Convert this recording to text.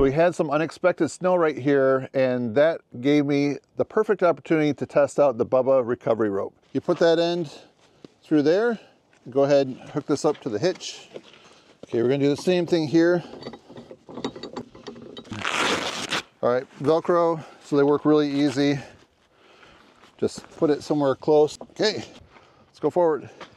So we had some unexpected snow right here, and that gave me the perfect opportunity to test out the Bubba recovery rope. You put that end through there, go ahead and hook this up to the hitch. Okay, we're gonna do the same thing here. All right, Velcro, so they work really easy. Just put it somewhere close. Okay, let's go forward.